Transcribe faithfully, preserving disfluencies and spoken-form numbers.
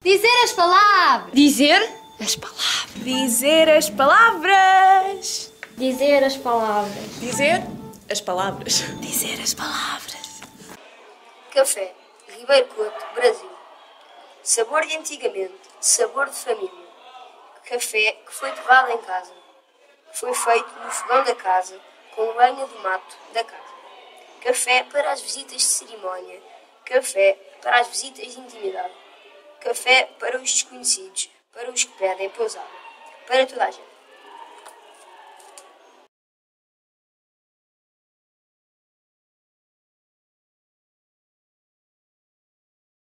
Dizer as palavras. Dizer as palavras. Dizer as palavras. Dizer as palavras. Dizer as palavras. Dizer as palavras. Café, Ribeiro Couto, Brasil. Sabor de antigamente, sabor de família. Café que foi torrado em casa. Foi feito no fogão da casa, com lenha do mato da casa. Café para as visitas de cerimónia. Café para as visitas de intimidade. Café para os desconhecidos, para os que pedem pousada. Para toda a gente.